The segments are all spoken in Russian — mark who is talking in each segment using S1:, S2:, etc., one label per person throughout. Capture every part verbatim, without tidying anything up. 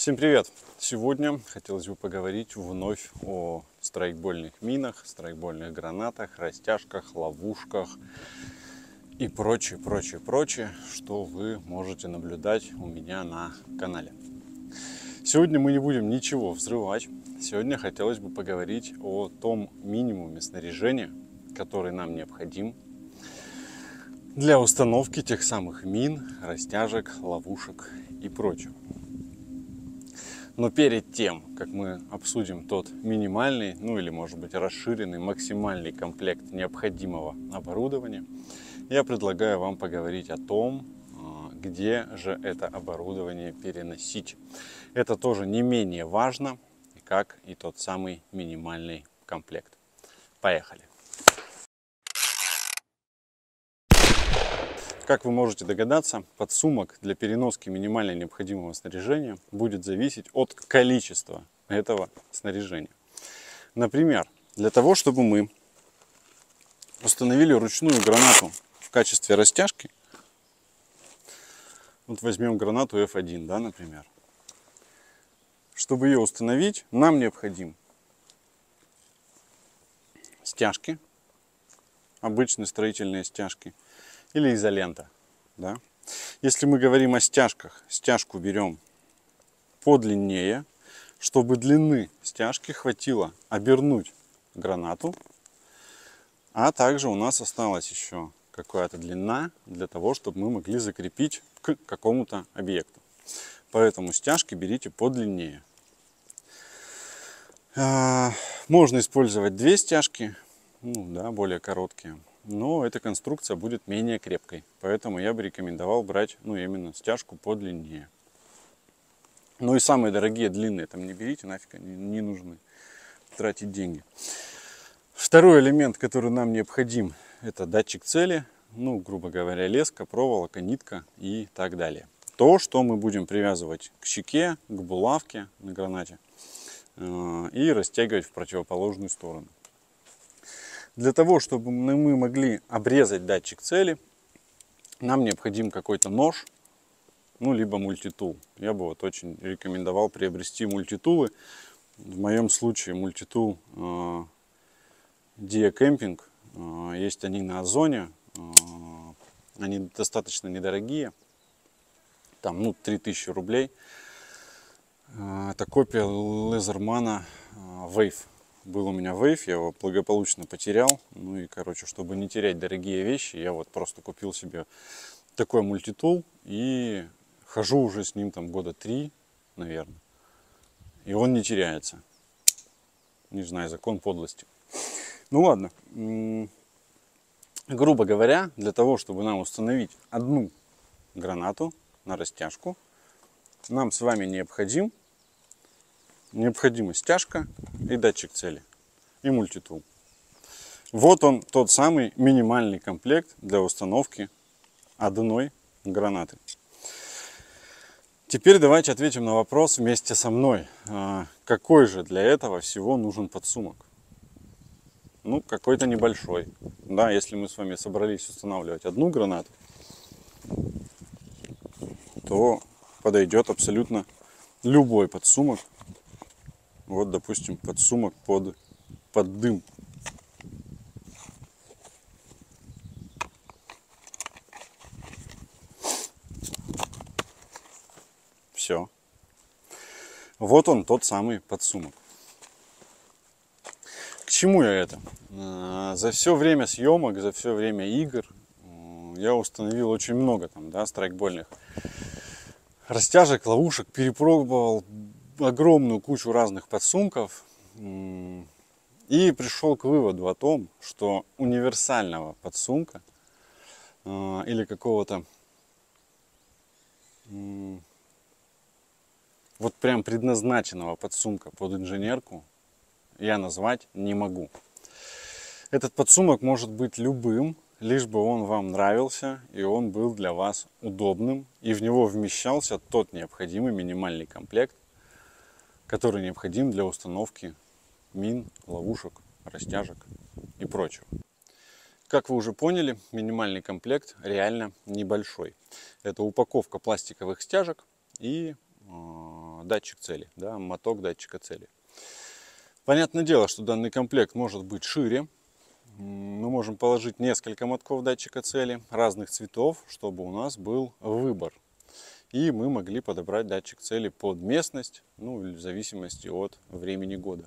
S1: Всем привет! Сегодня хотелось бы поговорить вновь о страйкбольных минах, страйкбольных гранатах, растяжках, ловушках и прочее, прочее, прочее, что вы можете наблюдать у меня на канале. Сегодня мы не будем ничего взрывать. Сегодня хотелось бы поговорить о том минимуме снаряжения, который нам необходим для установки тех самых мин, растяжек, ловушек и прочего. Но перед тем, как мы обсудим тот минимальный, ну или может быть расширенный, максимальный комплект необходимого оборудования, я предлагаю вам поговорить о том, где же это оборудование переносить. Это тоже не менее важно, как и тот самый минимальный комплект. Поехали! Как вы можете догадаться, подсумок для переноски минимально необходимого снаряжения будет зависеть от количества этого снаряжения. Например, для того, чтобы мы установили ручную гранату в качестве растяжки, вот возьмем гранату эф один, да, например. Чтобы ее установить, нам необходим стяжки, обычные строительные стяжки, или изолента. Да? Если мы говорим о стяжках, стяжку берем подлиннее, чтобы длины стяжки хватило обернуть гранату, а также у нас осталась еще какая-то длина для того, чтобы мы могли закрепить к какому-то объекту. Поэтому стяжки берите подлиннее. Можно использовать две стяжки, ну, да, более короткие. Но эта конструкция будет менее крепкой, поэтому я бы рекомендовал брать, ну, именно стяжку подлиннее. Ну и самые дорогие длинные там не берите, нафиг они не нужны, тратить деньги. Второй элемент, который нам необходим, это датчик цели, ну, грубо говоря, леска, проволока, нитка и так далее. То, что мы будем привязывать к щеке, к булавке на гранате и растягивать в противоположную сторону. Для того, чтобы мы могли обрезать датчик цели, нам необходим какой-то нож, ну, либо мультитул. Я бы вот очень рекомендовал приобрести мультитулы. В моем случае мультитул э, Dia Camping. Э, есть они на Озоне. Э, они достаточно недорогие. Там, ну, три тысячи рублей. Э, это копия Лезермана э, Wave. Был у меня Wave, я его благополучно потерял. Ну и, короче, чтобы не терять дорогие вещи, я вот просто купил себе такой мультитул и хожу уже с ним там года три, наверное. И он не теряется. Не знаю, закон подлости. Ну ладно. Грубо говоря, для того, чтобы нам установить одну гранату на растяжку, нам с вами необходим Необходима стяжка и датчик цели, и мультитул. Вот он, тот самый минимальный комплект для установки одной гранаты. Теперь давайте ответим на вопрос вместе со мной. Какой же для этого всего нужен подсумок? Ну, какой-то небольшой. Да, если мы с вами собрались устанавливать одну гранату, то подойдет абсолютно любой подсумок. Вот, допустим, подсумок под, под дым. Все. Вот он, тот самый подсумок. К чему я это? За все время съемок, за все время игр я установил очень много там, да, страйкбольных растяжек, ловушек, перепробовал огромную кучу разных подсумков и пришел к выводу о том, что универсального подсумка э, или какого-то э, вот прям предназначенного подсумка под инженерку я назвать не могу. Этот подсумок может быть любым, лишь бы он вам нравился и он был для вас удобным и в него вмещался тот необходимый минимальный комплект, который необходим для установки мин, ловушек, растяжек и прочего. Как вы уже поняли, минимальный комплект реально небольшой. Это упаковка пластиковых стяжек и датчик цели, да, моток датчика цели. Понятное дело, что данный комплект может быть шире. Мы можем положить несколько мотков датчика цели разных цветов, чтобы у нас был выбор. И мы могли подобрать датчик цели под местность, ну или в зависимости от времени года.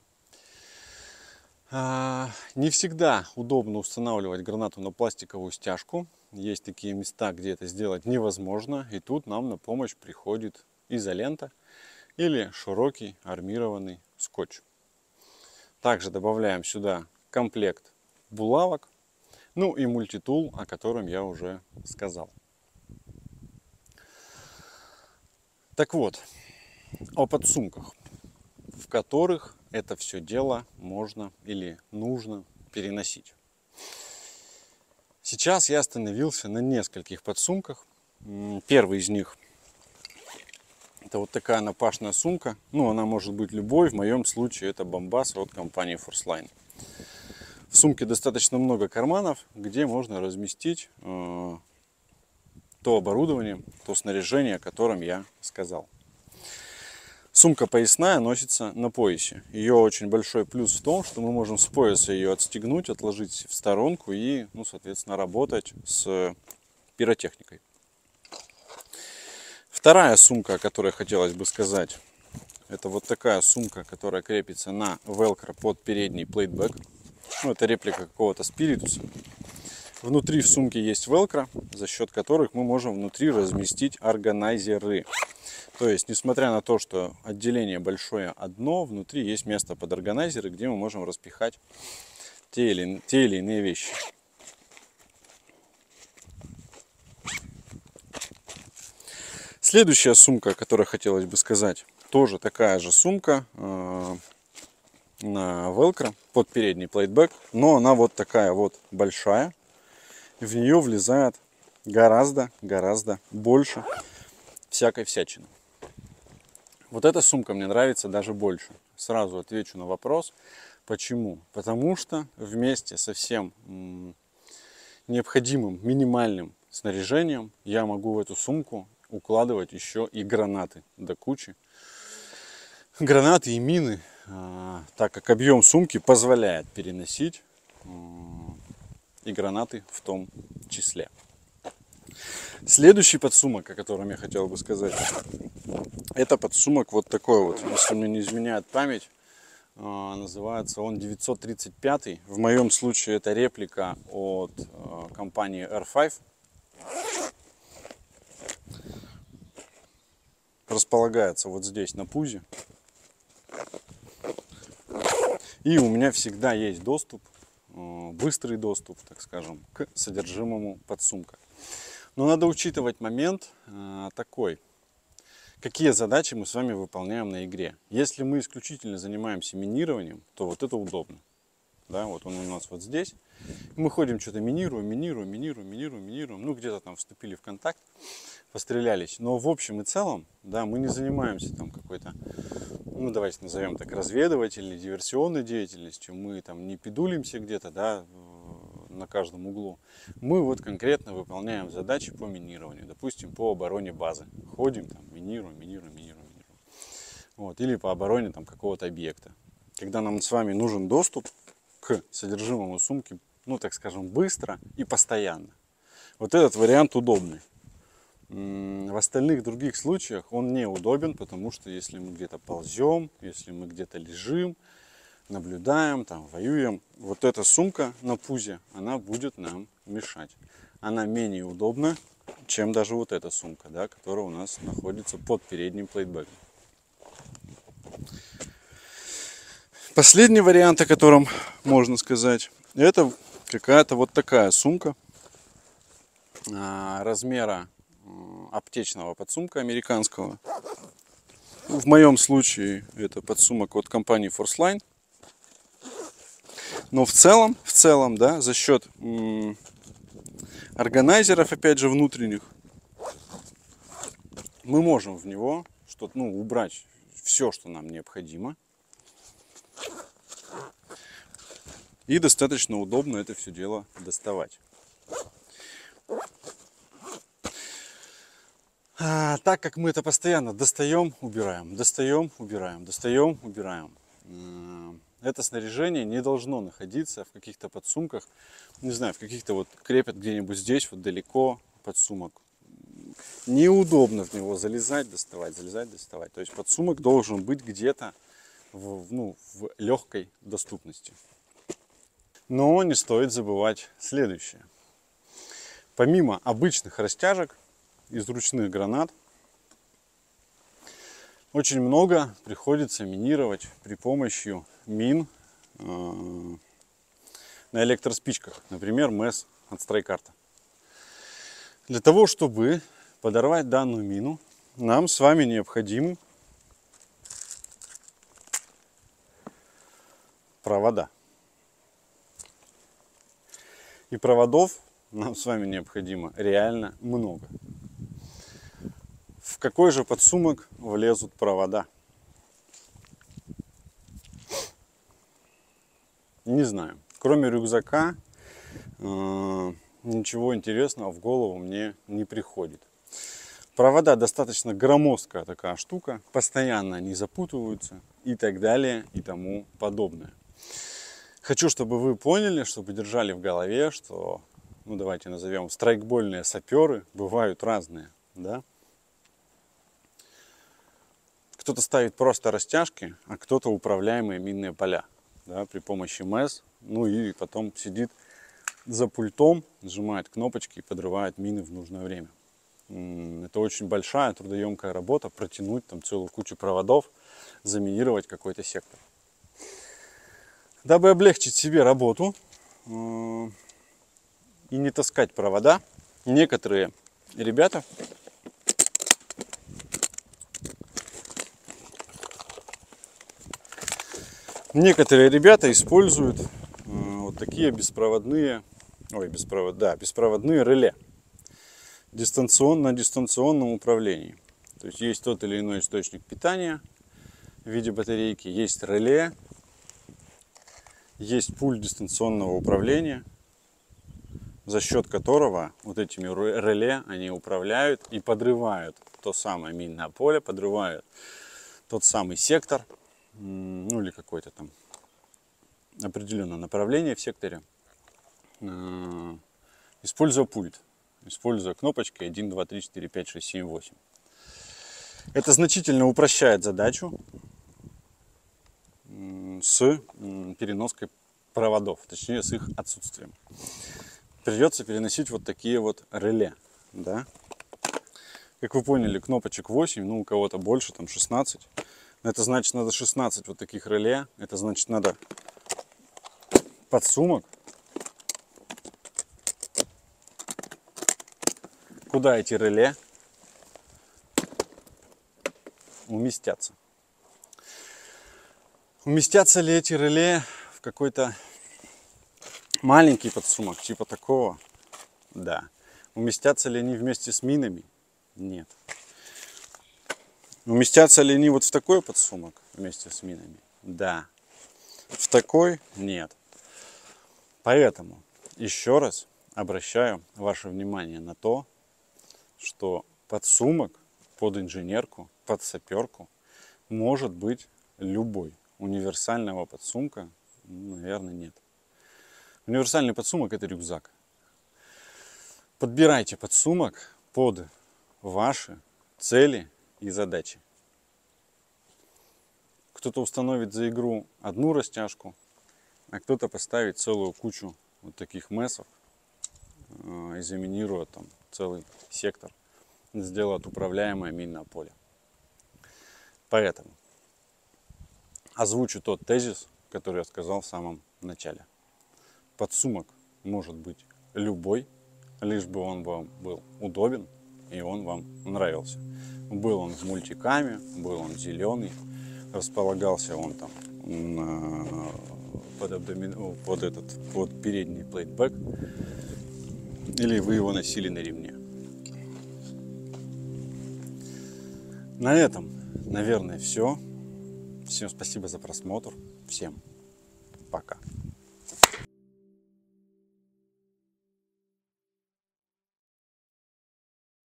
S1: Не всегда удобно устанавливать гранату на пластиковую стяжку. Есть такие места, где это сделать невозможно. И тут нам на помощь приходит изолента или широкий армированный скотч. Также добавляем сюда комплект булавок, ну и мультитул, о котором я уже сказал. Так вот, о подсумках, в которых это все дело можно или нужно переносить. Сейчас я остановился на нескольких подсумках. Первый из них — это вот такая напашная сумка. Ну, она может быть любой. В моем случае это Бомбас от компании Forceline. В сумке достаточно много карманов, где можно разместить э, то оборудование, то снаряжение, о котором я сказал. Сумка поясная носится на поясе. Ее очень большой плюс в том, что мы можем с пояса ее отстегнуть, отложить в сторонку и, ну, соответственно, работать с пиротехникой. Вторая сумка, о которой хотелось бы сказать, это вот такая сумка, которая крепится на велкро под передний плейтбэк. Ну, это реплика какого-то спиритуса. Внутри в сумке есть велкро, за счет которых мы можем внутри разместить органайзеры. То есть, несмотря на то, что отделение большое одно, внутри есть место под органайзеры, где мы можем распихать те или, те или иные вещи. Следующая сумка, о которой хотелось бы сказать, тоже такая же сумка э, на велкро под передний плейтбэк, но она вот такая вот большая. В нее влезает гораздо-гораздо больше всякой всячины. Вот эта сумка мне нравится даже больше. Сразу отвечу на вопрос, почему. Потому что вместе со всем необходимым минимальным снаряжением я могу в эту сумку укладывать еще и гранаты до кучи. Гранаты и мины, так как объем сумки позволяет переносить и гранаты в том числе. Следующий подсумок, о котором я хотел бы сказать, это подсумок вот такой вот, если мне не изменяет память, называется он девятьсот тридцать пять. В моем случае это реплика от компании эр пять. Располагается вот здесь на пузе. И у меня всегда есть доступ, быстрый доступ, так скажем, к содержимому подсумка. Но надо учитывать момент э, такой, какие задачи мы с вами выполняем на игре. Если мы исключительно занимаемся минированием, то вот это удобно. Да, вот он у нас вот здесь. Мы ходим, что-то минируем, минируем, минируем, минируем, минируем. Ну, где-то там вступили в контакт, пострелялись. Но в общем и целом, да, мы не занимаемся там какой-то, ну, давайте назовем так, разведывательной, диверсионной деятельностью. Мы там не пидулимся где-то, да, на каждом углу. Мы вот конкретно выполняем задачи по минированию. Допустим, по обороне базы. Ходим, там, минируем, минируем, минируем, минируем. Вот. Или по обороне там какого-то объекта. Когда нам с вами нужен доступ к содержимому сумки, ну, так скажем, быстро и постоянно. Вот этот вариант удобный. В остальных других случаях он неудобен, потому что если мы где-то ползем, если мы где-то лежим, наблюдаем, там, воюем, вот эта сумка на пузе, она будет нам мешать. Она менее удобна, чем даже вот эта сумка, да, которая у нас находится под передним плейтбэком. Последний вариант, о котором можно сказать, это какая-то вот такая сумка размера аптечного подсумка американского. В моем случае это подсумок от компании Forceline. Но в целом, в целом, да, за счет м, органайзеров, опять же, внутренних, мы можем в него что-то, ну, убрать все, что нам необходимо. И достаточно удобно это все дело доставать. А, так как мы это постоянно достаем, убираем, достаем, убираем, достаем, убираем. Это снаряжение не должно находиться в каких-то подсумках, не знаю, в каких-то вот крепят где-нибудь здесь, вот далеко подсумок. Неудобно в него залезать, доставать, залезать, доставать. То есть подсумок должен быть где-то в, ну, в легкой доступности. Но не стоит забывать следующее. Помимо обычных растяжек из ручных гранат, очень много приходится минировать при помощи мин э, на электроспичках. Например, МЭС от Страйкарта. Для того, чтобы подорвать данную мину, нам с вами необходимы провода. И проводов нам с вами необходимо реально много. В какой же подсумок влезут провода? Не знаю. Кроме рюкзака э, ничего интересного в голову мне не приходит. Провода достаточно громоздкая такая штука, постоянно они запутываются и так далее и тому подобное. Хочу, чтобы вы поняли, чтобы держали в голове, что, ну давайте назовем, страйкбольные саперы бывают разные, да? Кто-то ставит просто растяжки, а кто-то управляемые минные поля, да, при помощи МЭС. Ну и потом сидит за пультом, нажимает кнопочки и подрывает мины в нужное время. Это очень большая трудоемкая работа, протянуть там целую кучу проводов, заминировать какой-то сектор. Дабы облегчить себе работу и не таскать провода, некоторые ребята Некоторые ребята используют э, вот такие беспроводные, ой, беспровод, да, беспроводные реле дистанцион, на дистанционном управлении. То есть есть тот или иной источник питания в виде батарейки, есть реле, есть пульт дистанционного управления, за счет которого вот этими реле они управляют и подрывают то самое минное поле, подрывают тот самый сектор, ну или какое-то там определенное направление в секторе, используя пульт, используя кнопочки один, два, три, четыре, пять, шесть, семь, восемь. Это значительно упрощает задачу с переноской проводов, точнее с их отсутствием. Придется переносить вот такие вот реле, да? Как вы поняли, кнопочек восемь, ну у кого-то больше, там шестнадцать. Это значит, надо шестнадцать вот таких реле. Это значит, надо подсумок, куда эти реле уместятся. Уместятся ли эти реле в какой-то маленький подсумок, типа такого? Да. Уместятся ли они вместе с минами? Нет. Уместятся ли они вот в такой подсумок вместе с минами? Да. В такой? Нет. Поэтому еще раз обращаю ваше внимание на то, что подсумок под инженерку, под саперку может быть любой. Универсального подсумка, наверное, нет. Универсальный подсумок — это рюкзак. Подбирайте подсумок под ваши цели и задачи. Кто-то установит за игру одну растяжку, а кто-то поставит целую кучу вот таких месов и заминирует там целый сектор, сделает управляемое минное поле. Поэтому озвучу тот тезис, который я сказал в самом начале. Подсумок может быть любой, лишь бы он вам был удобен и он вам нравился. Был он в мультикаме, был он зеленый, располагался он там на, под, абдомин, под, этот, под передний плейтбэк, или вы его носили на ремне. На этом, наверное, все. Всем спасибо за просмотр. Всем пока.